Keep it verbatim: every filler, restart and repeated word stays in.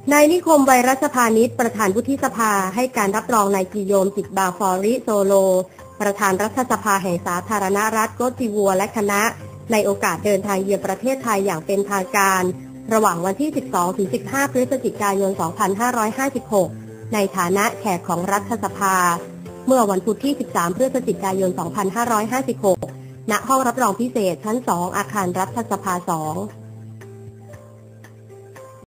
นายนิคมไวรัชพานิชประธานวุฒิสภาให้การรับรองนายกิโยมจิตบาฟอริโซโลประธานรัฐสภาแห่งสาธารณรัฐโกติวัวและคณะในโอกาสเดินทางเยือนประเทศไทยอย่างเป็นทางการระหว่างวันที่ สิบสองถึงสิบห้า พฤศจิกายน สองพันห้าร้อยห้าสิบหก ในฐานะแขกของรัฐสภาเมื่อวันพุธที่ สิบสาม พฤศจิกายน สองพันห้าร้อยห้าสิบหก ณ ห้องรับรองพิเศษชั้น สอง อาคารรัฐสภา สอง